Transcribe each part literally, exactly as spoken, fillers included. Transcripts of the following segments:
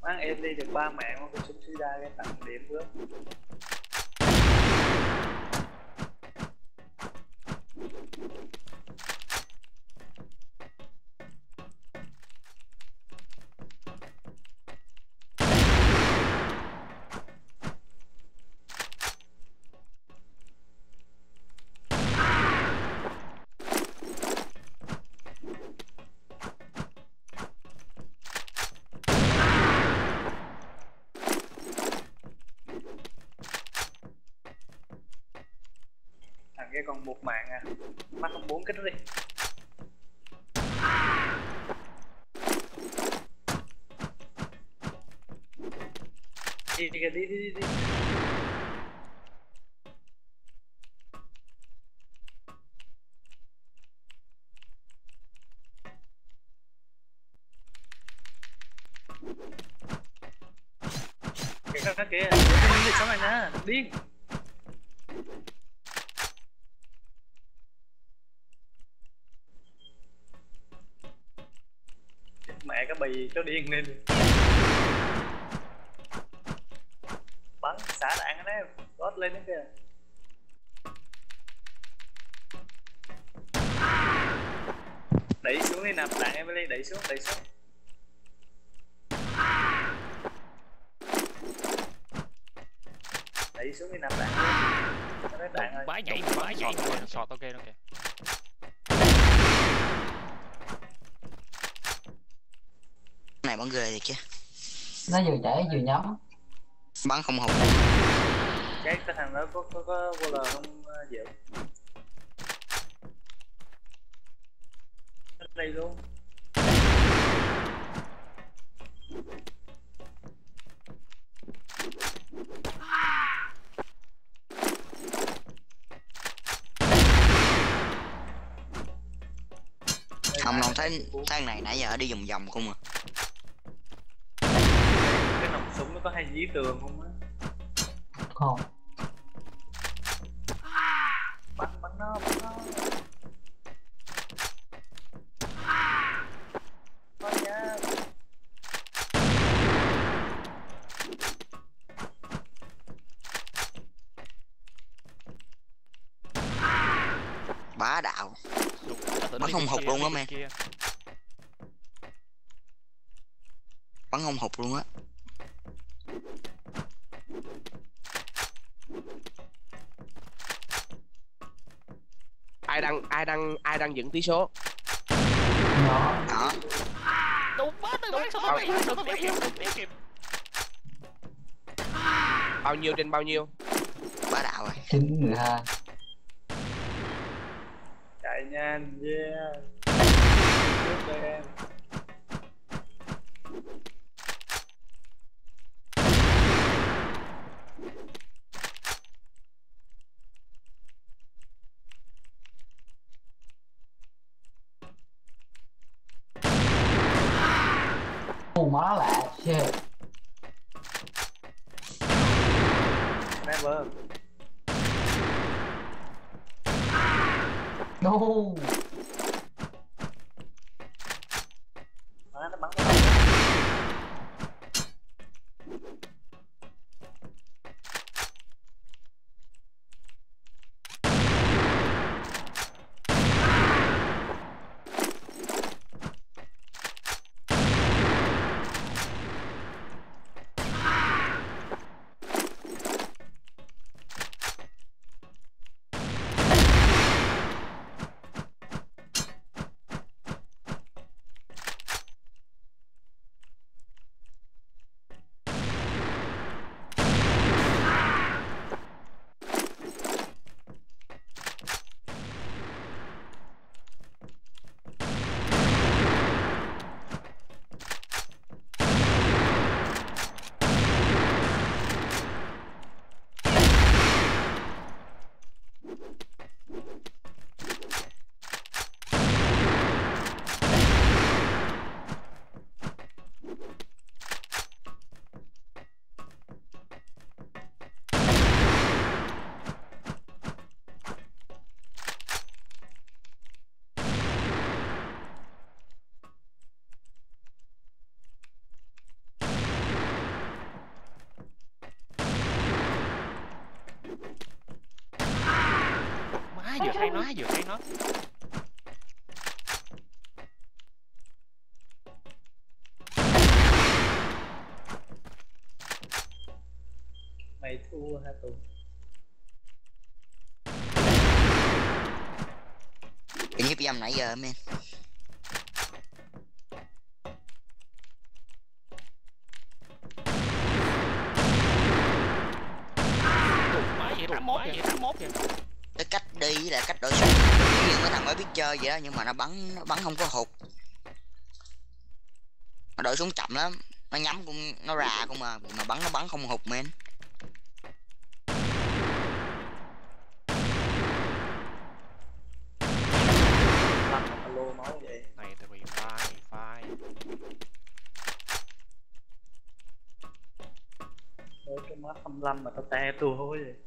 Mang em đi được ba mạng mà cái súng suy đa cái tặng điểm bữa. Thằng kia còn một mạng à, mắt không bốn kích đi. Đi đi đi đi đi. Kìa kìa kìa, đi đi sống này nha, điên. Mẹ cái bì cho điên lên. Bắn xả đạn anh em, gót lên đó kìa. Đẩy xuống đi, nạp đạn em đi, đẩy xuống, đẩy xuống. Đẩy xuống đi, nạp đạn đi. Nó đạn rồi. Bá nhảy, bá nhảy, sọt ok ok. Này bắn ghê thì chứ. Nó vừa chảy vừa nhắm. Bắn không hụt. Cái cái thằng đó có có có vô lờ không dễ. Nó đây luôn. Không đâu, thấy thằng này nãy giờ đi vòng vòng không à. Cái nòng súng nó có hay dí tường không á? Không. Bắn bắn nó, bắn nó. Thôi nha. Bá đạo. Bắn không hụt luôn á mẹ. Bắn không hụt luôn á. Ai đang ai đang ai đang dựng tỷ số? Nó. Đó. Đúng quá, tôi bắn sao tôi bắn sao tôi bắn kịp. Bao nhiêu trên bao nhiêu? Bá đạo rồi. Chín người hai. Chạy nhanh, yeah. Trước đây em. Ồ má lạ, shit. Never. No. Má nó bắn cái đầu. vừa thấy nó vừa thấy nó. Mày thua hả tụi? Cái hiếp dâm nãy giờ men. Má vậy tám mốt vậy tám mốt vậy. Cái cách đi với lại cách đổi súng như mấy thằng mới biết chơi vậy đó, nhưng mà nó bắn nó bắn không có hụt. Nó đổi súng chậm lắm, nó nhắm cũng nó rà cũng mà mà bắn nó bắn không hụt men. Lăn mà alo máu vậy. Này tại vì phai phai. Với cái mắt âm lâm mà tao te tua hối vậy.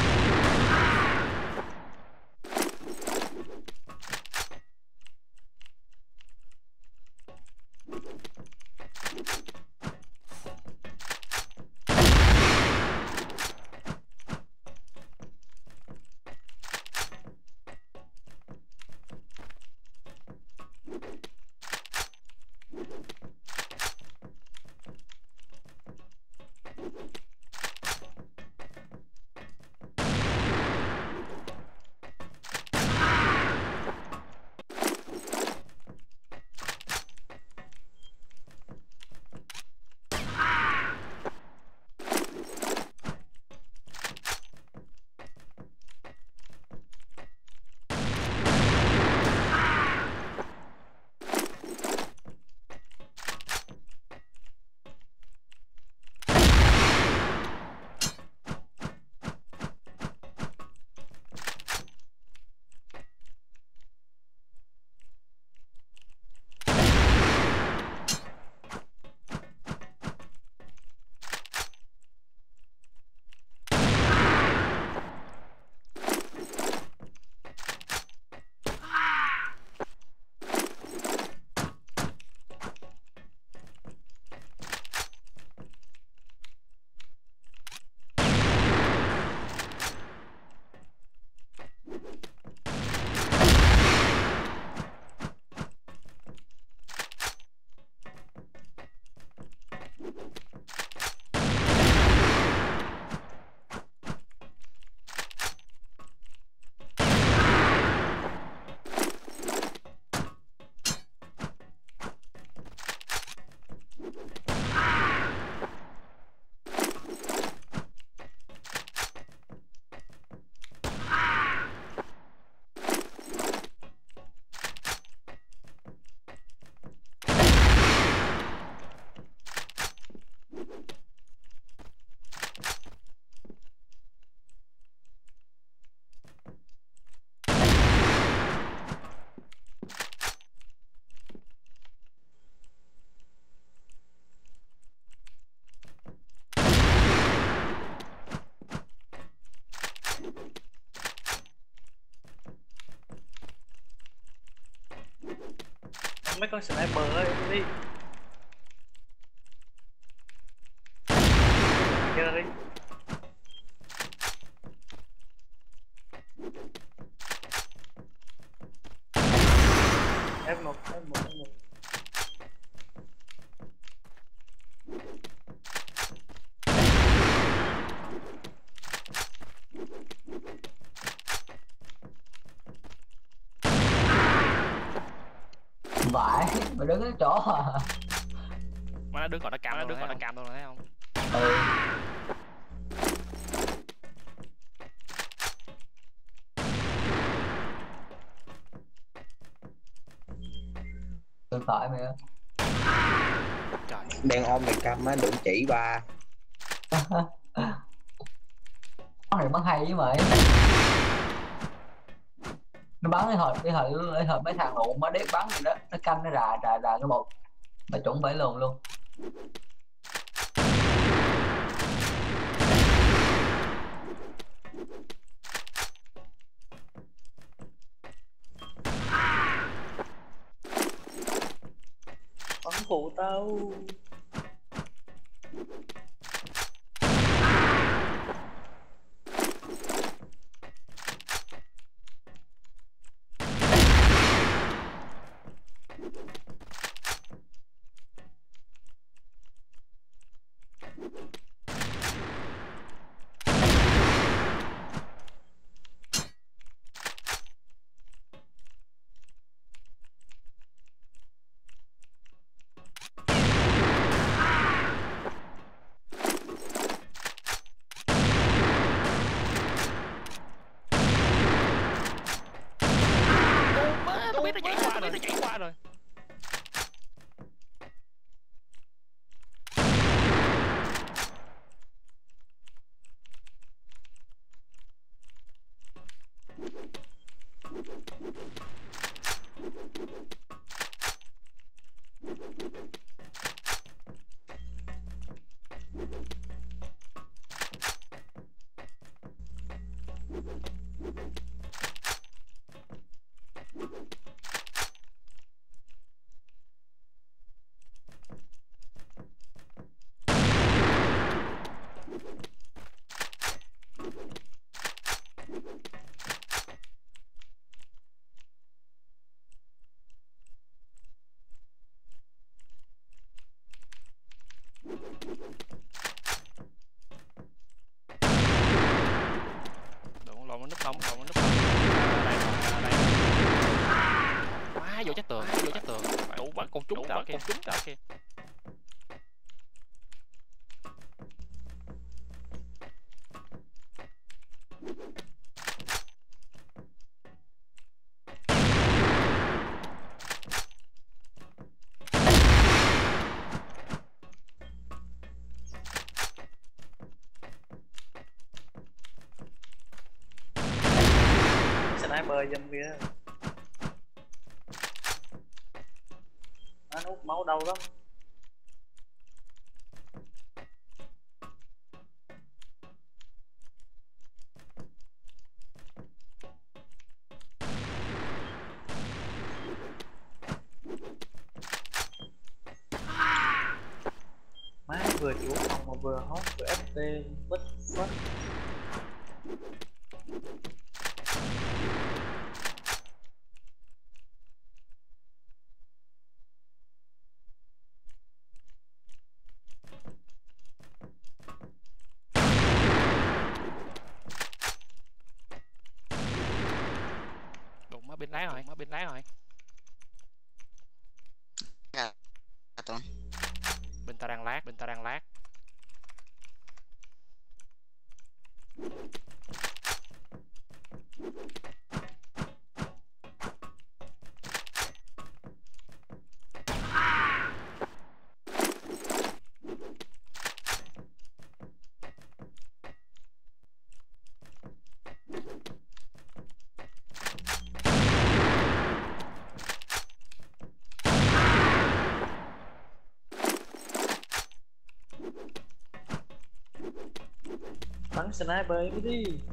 Mấy con sniper ơi đi. Chơi đi. F một F một F một. Vãi, mày đứng cái chỗ à? Mà nó đứng còn nó cam, nó đứng còn nó cam luôn thấy không? Ừ. Tôi phải mày ơi. Trời. Đen ôm mày cam á, đừng chỉ ba. Con này bắn hay với mày. Nó bắn cái hồi cái hồi cái hồi mấy thằng nụ mới đét bắn gì đó, nó canh nó rà rà rà cái một mà chuẩn bể luôn luôn. Bắn phụ tao. bắn còn trúng cả kìa, trúng cả kìa. Sniper dâm kia. Nó hút máu đâu lắm. Má vừa chủ phòng mà vừa hot vừa ép tê bất fuck. Đụng má bên lái rồi, má bên lái rồi. À, Tuấn. Bên ta đang lát, bên ta đang lát. Bắn sniper cái đi.